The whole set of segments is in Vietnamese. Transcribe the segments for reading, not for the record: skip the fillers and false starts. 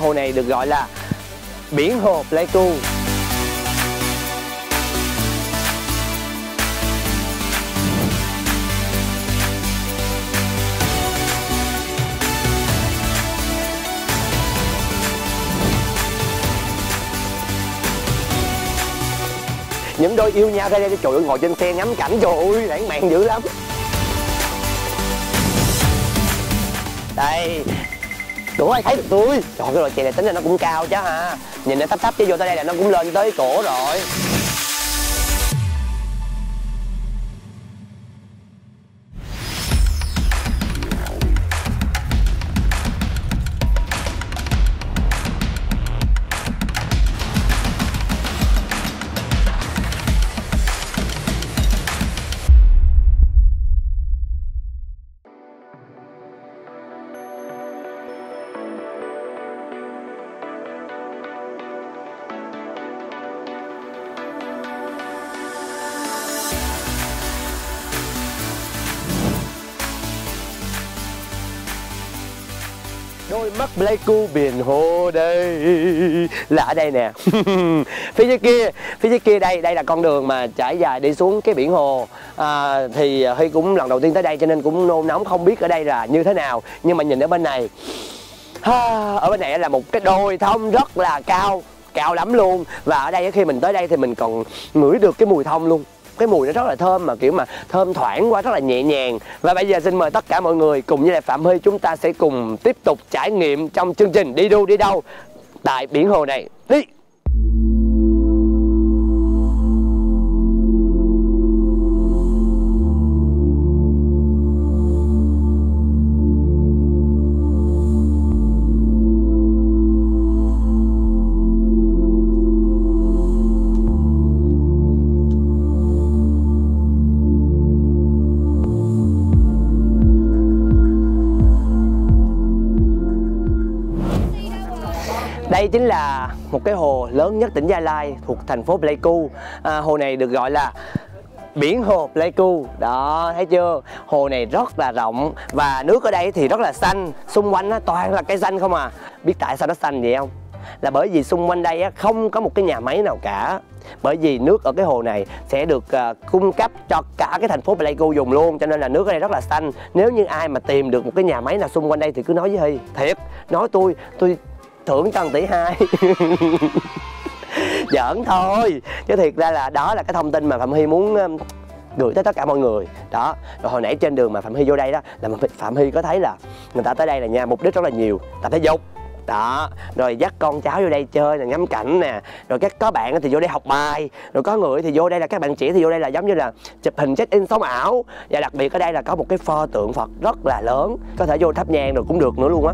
Hồ này được gọi là biển hồ Pleiku. Những đôi yêu nhau ra đây, trời ơi, ngồi trên xe ngắm cảnh, trời ơi, lãng mạn dữ lắm. Đây, đủ ai thấy được tôi. Trời, cái loại chè này tính là nó cũng cao chứ ha. Nhìn nó thấp thấp chứ vô tới đây là nó cũng lên tới cổ rồi. Đôi mắt Pleiku biển hồ đây là ở đây nè. phía dưới kia đây là con đường mà trải dài đi xuống cái biển hồ. Thì Huy cũng lần đầu tiên tới đây cho nên cũng nôn nóng không biết ở đây là như thế nào. Nhưng mà nhìn ở bên này, ở bên này là một cái đồi thông rất là cao lắm luôn. Và ở đây khi mình tới đây thì mình còn ngửi được cái mùi thông luôn. Cái mùi nó rất là thơm, mà kiểu mà thơm thoảng qua, rất là nhẹ nhàng. Và bây giờ xin mời tất cả mọi người cùng với lại Phạm Huy, chúng ta sẽ cùng tiếp tục trải nghiệm trong chương trình Đi Đu Đi Đâu tại biển hồ này. Đi! Đây chính là một cái hồ lớn nhất tỉnh Gia Lai thuộc thành phố Pleiku. Hồ này được gọi là biển hồ Pleiku. Đó, thấy chưa? Hồ này rất là rộng và nước ở đây thì rất là xanh. Xung quanh toàn là cây xanh không à. Biết tại sao nó xanh vậy không? Là bởi vì xung quanh đây không có một cái nhà máy nào cả. Bởi vì nước ở cái hồ này sẽ được cung cấp cho cả cái thành phố Pleiku dùng luôn. Cho nên là nước ở đây rất là xanh. Nếu như ai mà tìm được một cái nhà máy nào xung quanh đây thì cứ nói với Huy. Thiệt, nói tôi thưởng cho 1,2 tỷ. Giỡn thôi, chứ thiệt ra là đó là cái thông tin mà Phạm Huy muốn gửi tới tất cả mọi người. Đó, rồi hồi nãy trên đường mà Phạm Huy vô đây đó là Phạm Huy có thấy là người ta tới đây là nha, mục đích rất là nhiều. Tập thể dục, đó, rồi dắt con cháu vô đây chơi là ngắm cảnh nè, rồi có bạn thì vô đây học bài, rồi có người thì vô đây là các bạn trẻ thì vô đây là giống như là chụp hình check in sống ảo. Và đặc biệt ở đây là có một cái pho tượng Phật rất là lớn, có thể vô thắp nhang rồi cũng được nữa luôn á.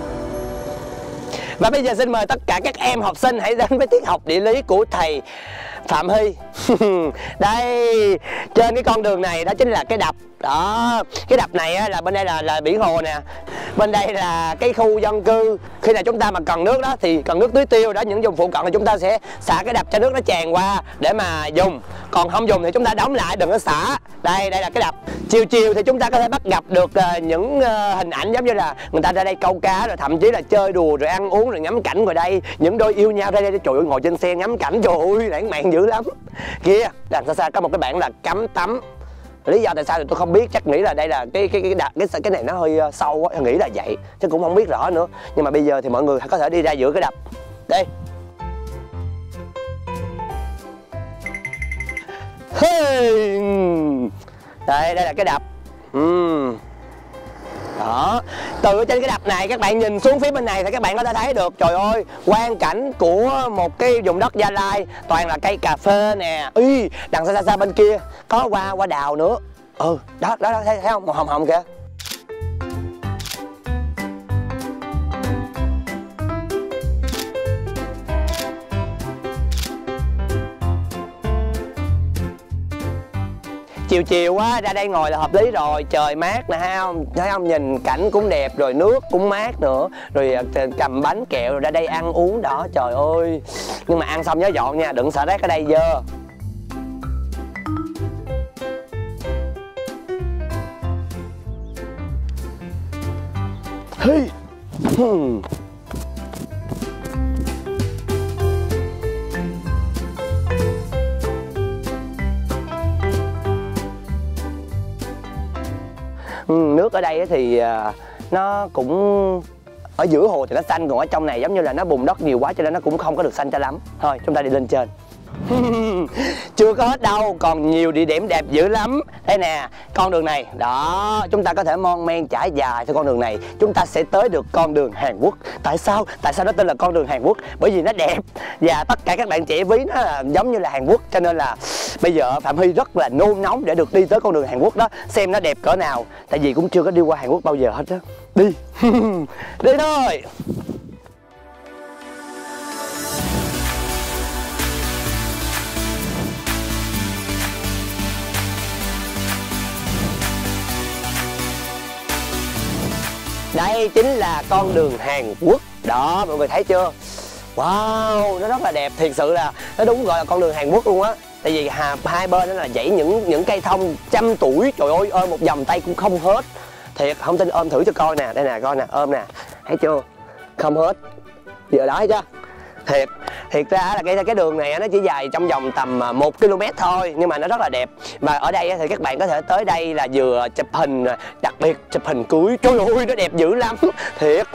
Và bây giờ xin mời tất cả các em học sinh hãy đến với tiết học địa lý của thầy Phạm Hy. Đây, trên cái con đường này đó chính là cái đập. Đó, cái đập này á, là bên đây là biển hồ nè. Bên đây là cái khu dân cư. Khi nào chúng ta mà cần nước đó thì cần nước tưới tiêu đó, những vùng phụ cận thì chúng ta sẽ xả cái đập cho nước nó tràn qua để mà dùng. Còn không dùng thì chúng ta đóng lại, đừng có xả. Đây là cái đập. Chiều chiều thì chúng ta có thể bắt gặp được những hình ảnh giống như là người ta ra đây câu cá, rồi thậm chí là chơi đùa, rồi ăn uống, rồi ngắm cảnh ngoài đây. Những đôi yêu nhau ra đây, trời ơi, ngồi trên xe ngắm cảnh, trời ơi, lãng mạn dữ lắm. Kia, đằng xa xa có một cái bảng là cấm tắm. Lý do tại sao thì tôi không biết, chắc nghĩ là đây là cái này nó hơi sâu quá, tôi nghĩ là vậy, chứ cũng không biết rõ nữa. Nhưng mà bây giờ thì mọi người có thể đi ra giữa cái đập. Đây. Đây là cái đập. Đó, từ trên cái đập này các bạn nhìn xuống phía bên này thì các bạn có thể thấy được, trời ơi, quang cảnh của một cái vùng đất Gia Lai toàn là cây cà phê nè. Đằng xa bên kia có hoa đào nữa. Đó thấy không, màu hồng hồng kìa. Chiều chiều quá ra đây ngồi là hợp lý rồi, trời mát nè, thấy không, nhìn cảnh cũng đẹp, rồi nước cũng mát nữa, rồi cầm bánh kẹo rồi ra đây ăn uống đó, trời ơi. Nhưng mà ăn xong nhớ dọn nha, đừng xả rác ở đây dơ. Nước ở đây thì nó cũng ở giữa hồ thì nó xanh, còn ở trong này giống như là nó bùn đất nhiều quá cho nên nó cũng không có được xanh cho lắm. Thôi chúng ta đi lên trên. Chưa có hết đâu, còn nhiều địa điểm đẹp dữ lắm. Đây nè, con đường này, đó, chúng ta có thể mon men trải dài theo con đường này, chúng ta sẽ tới được con đường Hàn Quốc. Tại sao nó tên là con đường Hàn Quốc? Bởi vì nó đẹp và tất cả các bạn trẻ ví nó là giống như là Hàn Quốc, cho nên là bây giờ Phạm Hy rất là nôn nóng để được đi tới con đường Hàn Quốc đó, xem nó đẹp cỡ nào. Tại vì cũng chưa có đi qua Hàn Quốc bao giờ hết á. Đi. Đi thôi. Đây chính là con đường Hàn Quốc. Đó, mọi người thấy chưa? Wow, nó rất là đẹp, thiệt sự là nó đúng gọi là con đường Hàn Quốc luôn á. Tại vì hai bên đó là dãy những cây thông trăm tuổi, trời ơi, ôm một vòng tay cũng không hết. Thiệt, không tin ôm thử cho coi nè, đây nè, coi nè, ôm nè, thấy chưa? Không hết. Giờ đó thấy chưa? Thiệt ra là cái đường này nó chỉ dài trong vòng tầm 1 km thôi, nhưng mà nó rất là đẹp. Và ở đây thì các bạn có thể tới đây là vừa chụp hình, đặc biệt chụp hình cưới, trời ơi nó đẹp dữ lắm, thiệt.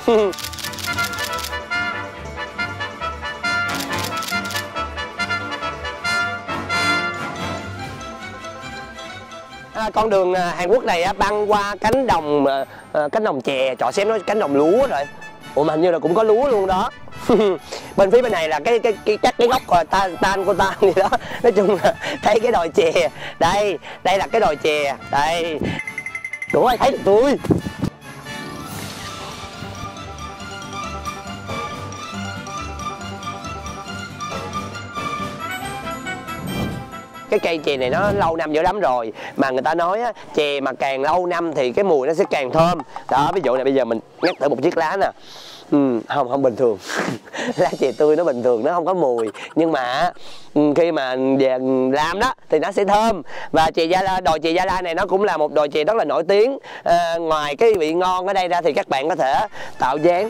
Con đường Hàn Quốc này băng qua cánh đồng chè, trời xem nó cánh đồng lúa rồi. Ủa mà hình như là cũng có lúa luôn đó. Bên phía bên này là cái gốc tan của tan gì đó. Nói chung là thấy cái đồi chè. Đây là cái đồi chè. Đây. Đủ ai thấy được tôi. Cái cây chè này nó lâu năm dữ lắm rồi. Mà người ta nói á, chè mà càng lâu năm thì cái mùi nó sẽ càng thơm. Đó, ví dụ này bây giờ mình ngắt thử một chiếc lá nè. Không bình thường. Lá chè tươi nó bình thường, nó không có mùi. Nhưng mà khi mà về làm đó thì nó sẽ thơm. Và đồi chè Gia Lai này nó cũng là một đồi chè rất là nổi tiếng. Ngoài cái vị ngon ở đây ra thì các bạn có thể tạo dáng.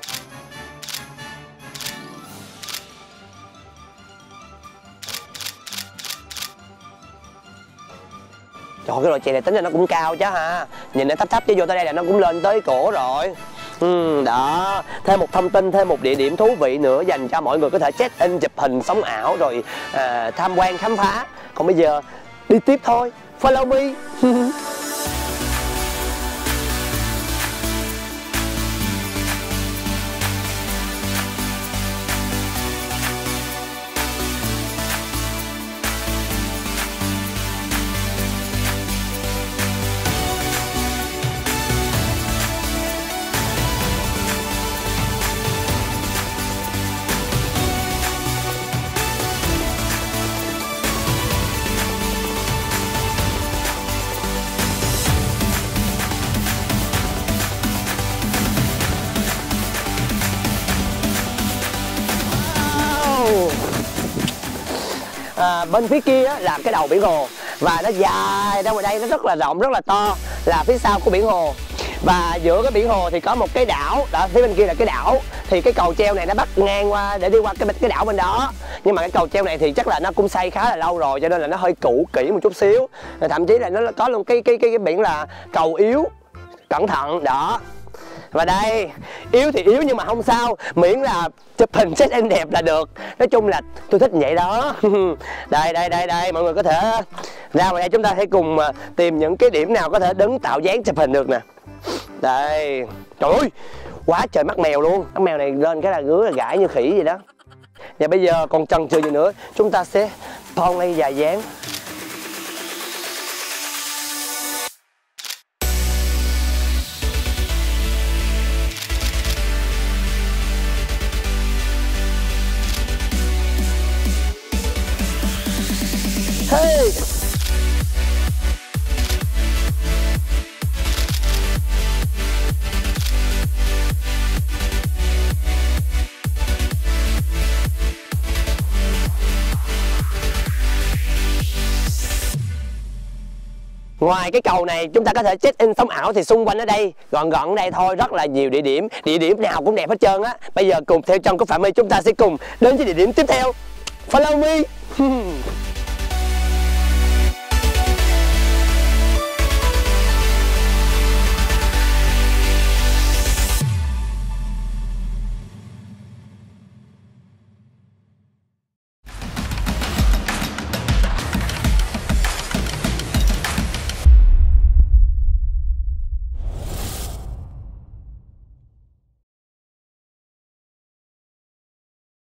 Trời, cái đồi chè này tính ra nó cũng cao chứ ha. Nhìn nó thấp chứ vô tới đây là nó cũng lên tới cổ rồi. Đó, thêm một thông tin, thêm một địa điểm thú vị nữa dành cho mọi người có thể check in, chụp hình, sống ảo rồi tham quan, khám phá. Còn bây giờ đi tiếp thôi. Follow me. bên phía kia là cái đầu biển hồ và nó dài ra ngoài đây, nó rất là rộng, rất là to, là phía sau của biển hồ. Và giữa cái biển hồ thì có một cái đảo, đó phía bên kia là cái đảo. Thì cái cầu treo này nó bắt ngang qua để đi qua cái đảo bên đó. Nhưng mà cái cầu treo này thì chắc là nó cũng xây khá là lâu rồi, cho nên là nó hơi cũ kỹ một chút xíu. Thậm chí là nó có luôn cái biển là cầu yếu, cẩn thận đó. Và đây, yếu thì yếu nhưng mà không sao, miễn là chụp hình check in đẹp là được. Nói chung là tôi thích vậy đó. Đây, mọi người có thể ra ngoài đây, chúng ta hãy cùng tìm những cái điểm nào có thể đứng tạo dáng chụp hình được nè. Đây, trời ơi, quá trời mắt mèo luôn. Mắt mèo này lên cái là ngứa là gãi như khỉ vậy đó. Và bây giờ còn chần chừ gì nữa, chúng ta sẽ pon ngay dài dáng. Hey! Ngoài cái cầu này chúng ta có thể check in sống ảo thì xung quanh ở đây gọn ở đây thôi rất là nhiều địa điểm nào cũng đẹp hết trơn á. Bây giờ cùng theo chân của Phạm My chúng ta sẽ cùng đến với địa điểm tiếp theo. Follow me.